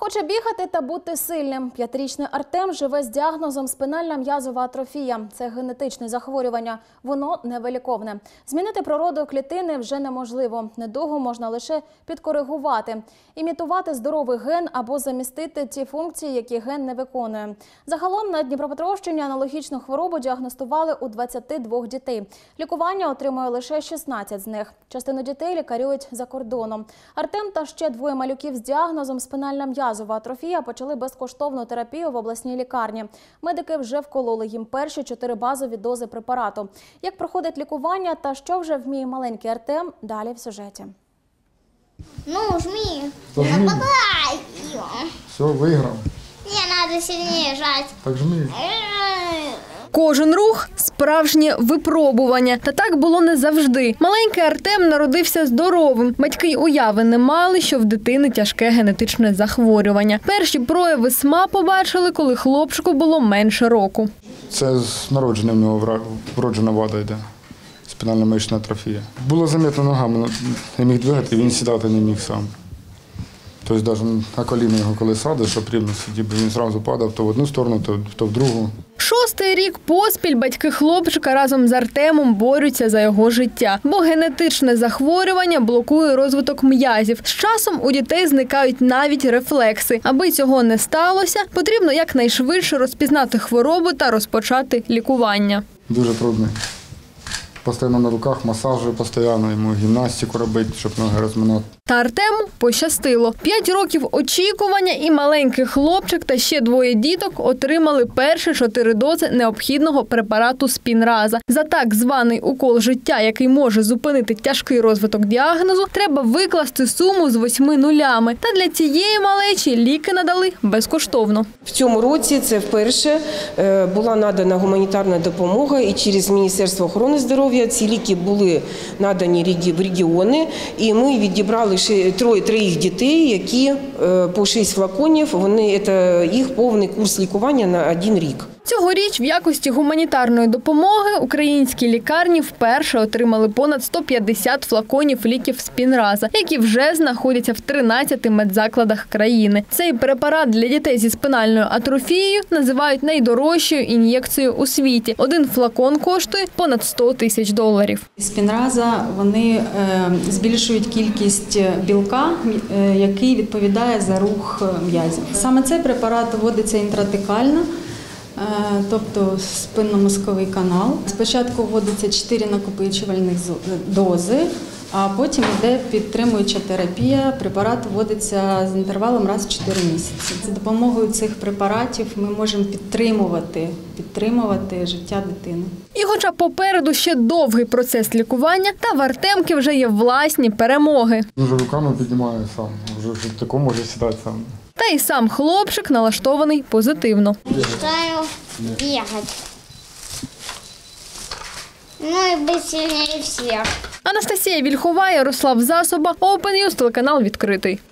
Хоче бігати та бути сильним. 5-річний Артем живе з діагнозом спинальна м'язова атрофія. Це генетичне захворювання. Воно невиліковне. Змінити природу клітини вже неможливо. Недугу можна лише підкоригувати. Імітувати здоровий ген або замістити ті функції, які ген не виконує. Загалом на Дніпропетровщині аналогічну хворобу діагностували у 22 дітей. Лікування отримує лише 16 з них. Частину дітей лікарюють за кордоном. Артем та ще двоє малюків з діагнозом спинальна м'язова атрофія почали безкоштовну терапію в обласній лікарні. Медики вже вкололи їм перші 4 базові дози препарату. Як проходить лікування та що вже вміє маленький Артем, далі в сюжеті. Ну, жми. Жми. Все, выиграл. Мне надо сильнее жать. Так жми. Кожен рух – справжнє випробування. Та так було не завжди. Маленький Артем народився здоровим. Батьки й уяви не мали, що в дитини тяжке генетичне захворювання. Перші прояви СМА побачили, коли хлопчику було менше року. Це з народження в нього вроджена вада йде. Спинальна мишечна атрофія. Було замітно ногами, не міг двигати, він сідати не міг сам. Тобто навіть на коліна його коли садиш, щоб рівно сидів, він одразу падав то в одну сторону, то в другу. 6-й рік поспіль батьки хлопчика разом з Артемом борються за його життя, бо генетичне захворювання блокує розвиток м'язів. З часом у дітей зникають навіть рефлекси. Аби цього не сталося, потрібно якнайшвидше розпізнати хворобу та розпочати лікування. Дуже трудний. Постійно на руках, масажі постійно, йому гімнастику робити, щоб ноги розминати. Та Артему пощастило. 5 років очікування і маленький хлопчик та ще 2 діток отримали перші 4 дози необхідного препарату Спінраза. За так званий укол життя, який може зупинити тяжкий розвиток діагнозу, треба викласти суму з 8 нулями. Та для цієї малечі ліки надали безкоштовно. В цьому році це вперше була надана гуманітарна допомога і через Міністерство охорони здоров'я ці ліки були надані в регіони, і ми відібрали 3 дітей, які по 6 флаконів, це їх повний курс лікування на 1 рік. Цьогоріч в якості гуманітарної допомоги українські лікарні вперше отримали понад 150 флаконів ліків Спінраза, які вже знаходяться в 13 медзакладах країни. Цей препарат для дітей зі спинальною атрофією називають найдорожчою ін'єкцією у світі. 1 флакон коштує понад $100 000. Спінраза, вони збільшують кількість білка, який відповідає за рух м'язів. Саме цей препарат вводиться інтратекально, тобто спинномозковий канал. Спочатку вводиться 4 накопичувальних дози, а потім йде підтримуюча терапія. Препарат вводиться з інтервалом раз в 4 місяці. За допомогою цих препаратів ми можемо підтримувати життя дитини. І хоча попереду ще довгий процес лікування, та в Артемки вже є власні перемоги. Вже руками піднімаю сам, вже тако може сідати сам. Та й сам хлопчик налаштований позитивно. Мечтаю бегать. Ну и быть сильнее всех. Анастасія Вільхова, Ярослав Засоба, Open News, телеканал «Відкритий».